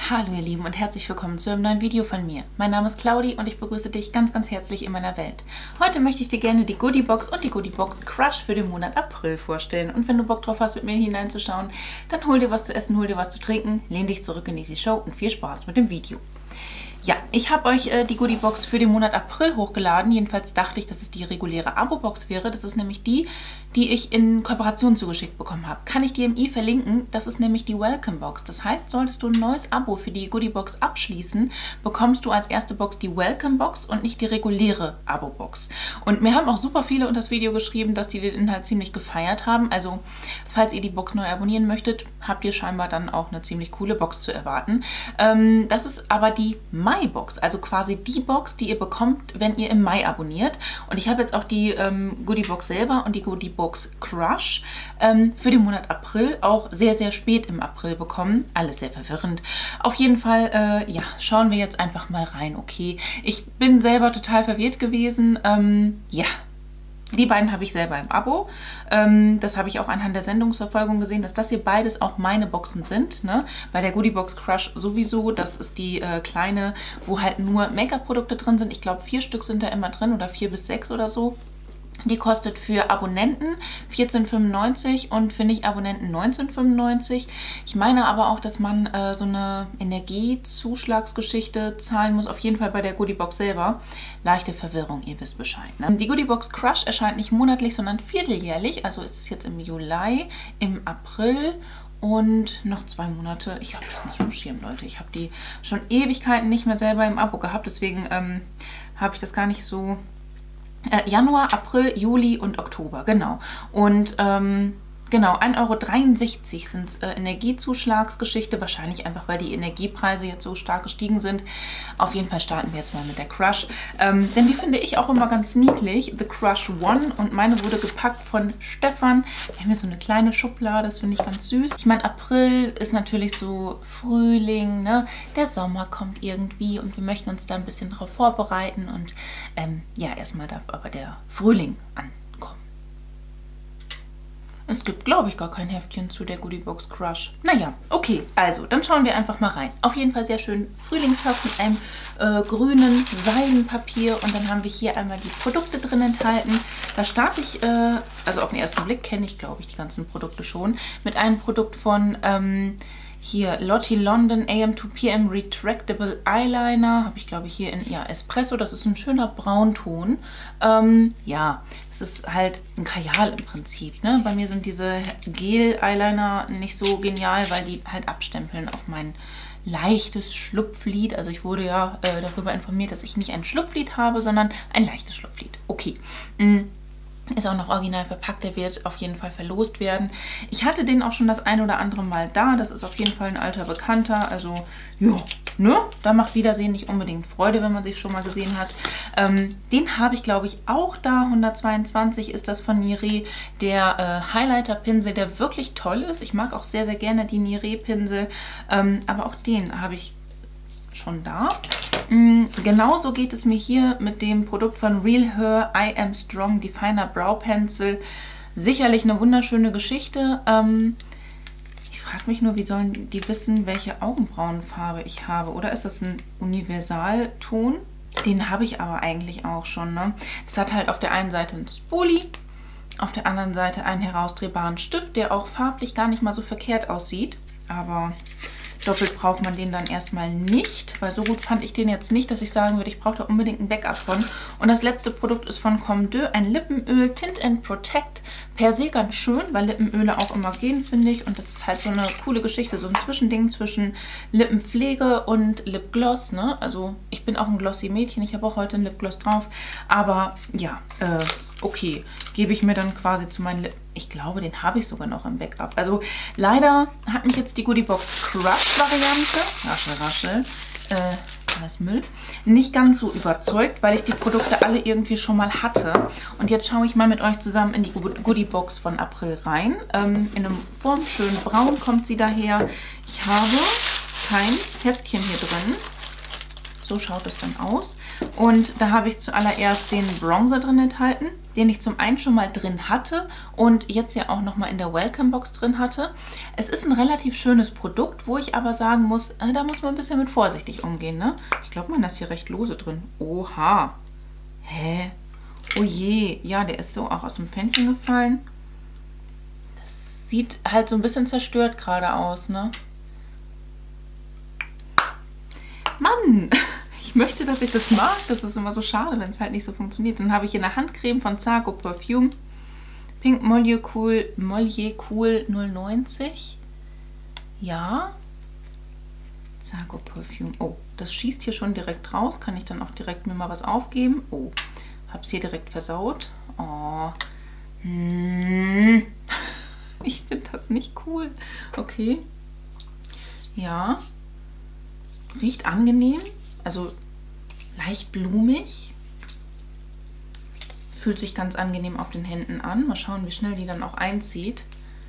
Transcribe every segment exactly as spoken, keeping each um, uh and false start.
Hallo ihr Lieben und herzlich willkommen zu einem neuen Video von mir. Mein Name ist Claudi und ich begrüße dich ganz ganz herzlich in meiner Welt. Heute möchte ich dir gerne die Goodie Box und die Goodie Box Crush für den Monat April vorstellen. Und wenn du Bock drauf hast, mit mir hineinzuschauen, dann hol dir was zu essen, hol dir was zu trinken, lehn dich zurück, genieße die Show und viel Spaß mit dem Video. Ja, ich habe euch äh, die Goodie Box für den Monat April hochgeladen. Jedenfalls dachte ich, dass es die reguläre Abo-Box wäre. Das ist nämlich die, die ich in Kooperation zugeschickt bekommen habe. Kann ich dir im i verlinken. Das ist nämlich die Welcome Box. Das heißt, solltest du ein neues Abo für die Goodie Box abschließen, bekommst du als erste Box die Welcome Box und nicht die reguläre Abo-Box. Und mir haben auch super viele unter das Video geschrieben, dass die den Inhalt ziemlich gefeiert haben. Also, falls ihr die Box neu abonnieren möchtet, habt ihr scheinbar dann auch eine ziemlich coole Box zu erwarten. Ähm, das ist aber die My Box, also quasi die Box, die ihr bekommt, wenn ihr im Mai abonniert. Und ich habe jetzt auch die ähm, Goodie Box selber und die Goodie Box Crush ähm, für den Monat April auch sehr, sehr spät im April bekommen. Alles sehr verwirrend. Auf jeden Fall, äh, ja, schauen wir jetzt einfach mal rein, okay? Ich bin selber total verwirrt gewesen. Ähm, ja. Die beiden habe ich selber im Abo. Ähm, das habe ich auch anhand der Sendungsverfolgung gesehen, dass das hier beides auch meine Boxen sind. Ne? Bei der Goodie Box Crush sowieso. Das ist die äh, kleine, wo halt nur Make-up-Produkte drin sind. Ich glaube, vier Stück sind da immer drin oder vier bis sechs oder so. Die kostet für Abonnenten vierzehn fünfundneunzig und für Nicht-Abonnenten neunzehn fünfundneunzig. Ich meine aber auch, dass man äh, so eine Energiezuschlagsgeschichte zahlen muss. Auf jeden Fall bei der Goodie Box selber. Leichte Verwirrung, ihr wisst Bescheid. Ne? Die Goodie Box Crush erscheint nicht monatlich, sondern vierteljährlich. Also ist es jetzt im Juli, im April und noch zwei Monate. Ich habe das nicht am Schirm, Leute. Ich habe die schon Ewigkeiten nicht mehr selber im Abo gehabt. Deswegen ähm, habe ich das gar nicht so... Äh, Januar, April, Juli und Oktober, genau. Und ähm, genau, ein Euro dreiundsechzig sind äh, Energiezuschlagsgeschichte, wahrscheinlich einfach, weil die Energiepreise jetzt so stark gestiegen sind. Auf jeden Fall starten wir jetzt mal mit der Crush, ähm, denn die finde ich auch immer ganz niedlich. The Crush One und meine wurde gepackt von Stefan. Wir haben hier so eine kleine Schublade, das finde ich ganz süß. Ich meine, April ist natürlich so Frühling, ne? Der Sommer kommt irgendwie und wir möchten uns da ein bisschen drauf vorbereiten und ähm, ja, erstmal darf aber der Frühling an. Es gibt, glaube ich, gar kein Heftchen zu der Goodie Box Crush. Naja, okay, also, dann schauen wir einfach mal rein. Auf jeden Fall sehr schön frühlingshaft mit einem äh, grünen Seidenpapier. Und dann haben wir hier einmal die Produkte drin enthalten. Da starte ich, äh, also auf den ersten Blick kenne ich, glaube ich, die ganzen Produkte schon. Mit einem Produkt von... Ähm, Hier Lottie London A M zwei P M Retractable Eyeliner. Habe ich, glaube ich, hier in ja, Espresso. Das ist ein schöner Braunton. Ähm, ja, es ist halt ein Kajal im Prinzip. Ne? Bei mir sind diese Gel-Eyeliner nicht so genial, weil die halt abstempeln auf mein leichtes Schlupflid. Also ich wurde ja äh, darüber informiert, dass ich nicht ein Schlupflid habe, sondern ein leichtes Schlupflid. Okay. Mm. Ist auch noch original verpackt, der wird auf jeden Fall verlost werden. Ich hatte den auch schon das ein oder andere Mal da. Das ist auf jeden Fall ein alter Bekannter. Also, ja, ne? Da macht Wiedersehen nicht unbedingt Freude, wenn man sich schon mal gesehen hat. Ähm, den habe ich, glaube ich, auch da. hundertzweiundzwanzig ist das von Niré. Der äh, Highlighter-Pinsel, der wirklich toll ist. Ich mag auch sehr, sehr gerne die Niré-Pinsel. Ähm, aber auch den habe ich schon da. Mhm, genauso geht es mir hier mit dem Produkt von Real Her I Am Strong Definer Brow Pencil. Sicherlich eine wunderschöne Geschichte. Ähm, ich frage mich nur, wie sollen die wissen, welche Augenbrauenfarbe ich habe? Oder ist das ein Universalton? Den habe ich aber eigentlich auch schon. Ne? Das hat halt auf der einen Seite ein Spoolie, auf der anderen Seite einen herausdrehbaren Stift, der auch farblich gar nicht mal so verkehrt aussieht. Aber... doppelt braucht man den dann erstmal nicht, weil so gut fand ich den jetzt nicht, dass ich sagen würde, ich brauche da unbedingt ein Backup von. Und das letzte Produkt ist von Comme deux, ein Lippenöl, Tint and Protect. Per se ganz schön, weil Lippenöle auch immer gehen, finde ich. Und das ist halt so eine coole Geschichte, so ein Zwischending zwischen Lippenpflege und Lipgloss. Ne? Also ich bin auch ein glossy Mädchen, ich habe auch heute ein Lipgloss drauf. Aber ja, äh, okay, gebe ich mir dann quasi zu meinen Lippen. Ich glaube, den habe ich sogar noch im Backup. Also leider hat mich jetzt die Goodie Box Crush Variante, raschel, raschel, äh, alles Müll, nicht ganz so überzeugt, weil ich die Produkte alle irgendwie schon mal hatte. Und jetzt schaue ich mal mit euch zusammen in die Goodie Box von April rein. Ähm, in einem formschönen Braun kommt sie daher. Ich habe kein Heftchen hier drin. So schaut es dann aus. Und da habe ich zuallererst den Bronzer drin enthalten, den ich zum einen schon mal drin hatte und jetzt ja auch nochmal in der Welcome Box drin hatte. Es ist ein relativ schönes Produkt, wo ich aber sagen muss, äh, da muss man ein bisschen mit vorsichtig umgehen, ne? Ich glaube, man ist hier recht lose drin. Oha. Hä? Oh je. Ja, der ist so auch aus dem Pfännchen gefallen. Das sieht halt so ein bisschen zerstört gerade aus, ne? Mann, ich möchte, dass ich das mag. Das ist immer so schade, wenn es halt nicht so funktioniert. Dann habe ich hier eine Handcreme von Zago Perfume. Pink Molecule, Molecule null neunzig. Ja. Zago Perfume. Oh, das schießt hier schon direkt raus. Kann ich dann auch direkt mir mal was aufgeben? Oh, habe es hier direkt versaut. Oh. Hm. Ich finde das nicht cool. Okay. Ja. Riecht angenehm, also leicht blumig. Fühlt sich ganz angenehm auf den Händen an. Mal schauen, wie schnell die dann auch einzieht.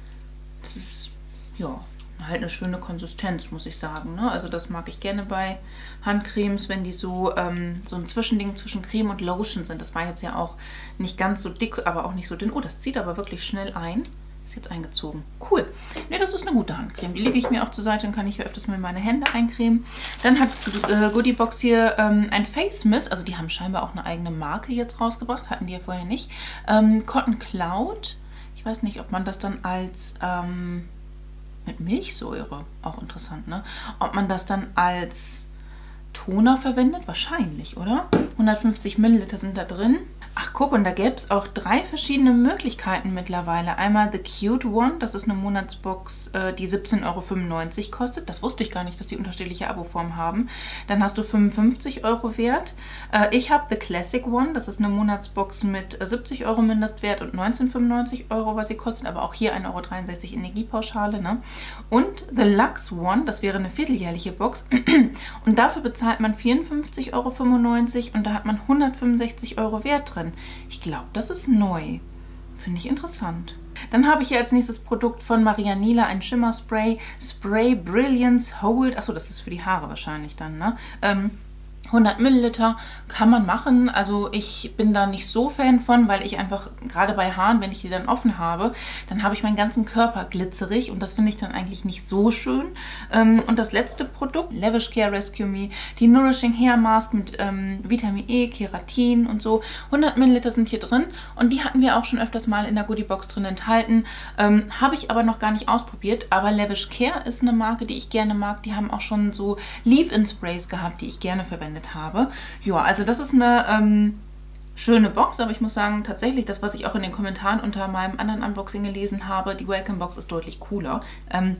Das ist, ja, halt eine schöne Konsistenz, muss ich sagen, ne? Also das mag ich gerne bei Handcremes, wenn die so, ähm, so ein Zwischending zwischen Creme und Lotion sind. Das war jetzt ja auch nicht ganz so dick, aber auch nicht so dünn. Oh, das zieht aber wirklich schnell ein. Ist jetzt eingezogen. Cool. Ne, das ist eine gute Handcreme. Die lege ich mir auch zur Seite und kann ich hier öfters mal in meine Hände eincremen. Dann hat äh, Goodie Box hier ähm, ein Face Mist. Also die haben scheinbar auch eine eigene Marke jetzt rausgebracht. Hatten die ja vorher nicht. Ähm, Cotton Cloud. Ich weiß nicht, ob man das dann als ähm, mit Milchsäure, auch interessant, ne? Ob man das dann als Toner verwendet? Wahrscheinlich, oder? hundertfünfzig Milliliter sind da drin. Ach guck, und da gäbe es auch drei verschiedene Möglichkeiten mittlerweile. Einmal The Cute One, das ist eine Monatsbox, äh, die siebzehn Euro fünfundneunzig kostet. Das wusste ich gar nicht, dass die unterschiedliche Abo-Formen haben. Dann hast du fünfundfünfzig Euro Wert. Äh, ich habe The Classic One, das ist eine Monatsbox mit siebzig Euro Mindestwert und neunzehn fünfundneunzig Euro, was sie kostet. Aber auch hier ein Euro dreiundsechzig Energiepauschale, ne? Und The Luxe One, das wäre eine vierteljährliche Box. Und dafür bezahlt man vierundfünfzig Euro fünfundneunzig und da hat man hundertfünfundsechzig Euro Wert drin. Ich glaube, das ist neu. Finde ich interessant. Dann habe ich hier als nächstes Produkt von Marianela ein Schimmerspray. Spray Brilliance Hold. Achso, das ist für die Haare wahrscheinlich dann, ne? Ähm, hundert Milliliter kann man machen. Also ich bin da nicht so Fan von, weil ich einfach, gerade bei Haaren, wenn ich die dann offen habe, dann habe ich meinen ganzen Körper glitzerig und das finde ich dann eigentlich nicht so schön. Ähm, und das letzte Produkt, Lavish Care Rescue Me, die Nourishing Hair Mask mit ähm, Vitamin E, Keratin und so. hundert Milliliter sind hier drin und die hatten wir auch schon öfters mal in der Goodie Box drin enthalten. Ähm, habe ich aber noch gar nicht ausprobiert, aber Lavish Care ist eine Marke, die ich gerne mag. Die haben auch schon so Leave-In-Sprays gehabt, die ich gerne verwendet habe. Ja, also das ist eine ähm, schöne Box, aber ich muss sagen, tatsächlich das, was ich auch in den Kommentaren unter meinem anderen Unboxing gelesen habe, die Welcome Box ist deutlich cooler. Ähm,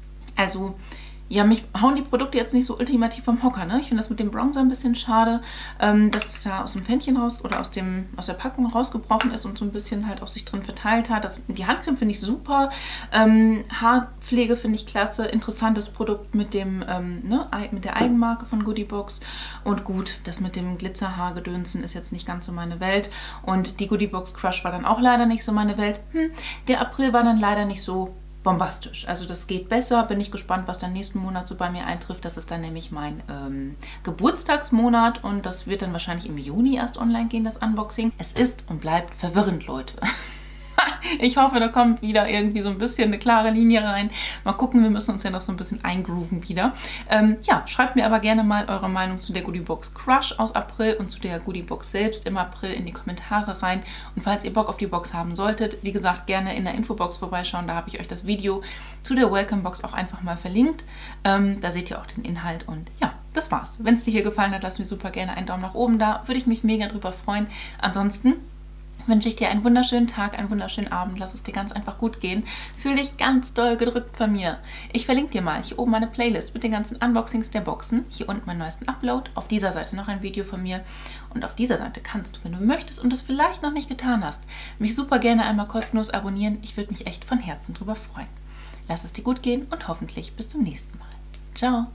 also ja, mich hauen die Produkte jetzt nicht so ultimativ vom Hocker, ne? Ich finde das mit dem Bronzer ein bisschen schade, ähm, dass das ja aus dem Pfännchen raus oder aus, dem, aus der Packung rausgebrochen ist und so ein bisschen halt auf sich drin verteilt hat. Das, die Handcreme finde ich super, ähm, Haarpflege finde ich klasse, interessantes Produkt mit, dem, ähm, ne, mit der Eigenmarke von Goodie Box. Und gut, das mit dem Glitzerhaargedönsen ist jetzt nicht ganz so meine Welt. Und die Goodie Box Crush war dann auch leider nicht so meine Welt. Hm, der April war dann leider nicht so bombastisch. Also das geht besser. Bin ich gespannt, was dann nächsten Monat so bei mir eintrifft. Das ist dann nämlich mein ähm, Geburtstagsmonat und das wird dann wahrscheinlich im Juni erst online gehen, das Unboxing. Es ist und bleibt verwirrend, Leute. Ich hoffe, da kommt wieder irgendwie so ein bisschen eine klare Linie rein. Mal gucken, wir müssen uns ja noch so ein bisschen eingrooven wieder. Ähm, ja, schreibt mir aber gerne mal eure Meinung zu der Goodie Box Crush aus April und zu der Goodie Box selbst im April in die Kommentare rein. Und falls ihr Bock auf die Box haben solltet, wie gesagt, gerne in der Infobox vorbeischauen. Da habe ich euch das Video zu der Welcome Box auch einfach mal verlinkt. Ähm, da seht ihr auch den Inhalt und ja, das war's. Wenn es dir hier gefallen hat, lass mir super gerne einen Daumen nach oben da. Würde ich mich mega drüber freuen. Ansonsten wünsche ich dir einen wunderschönen Tag, einen wunderschönen Abend. Lass es dir ganz einfach gut gehen. Fühl dich ganz doll gedrückt von mir. Ich verlinke dir mal hier oben meine Playlist mit den ganzen Unboxings der Boxen. Hier unten meinen neuesten Upload. Auf dieser Seite noch ein Video von mir. Und auf dieser Seite kannst du, wenn du möchtest und es vielleicht noch nicht getan hast, mich super gerne einmal kostenlos abonnieren. Ich würde mich echt von Herzen drüber freuen. Lass es dir gut gehen und hoffentlich bis zum nächsten Mal. Ciao!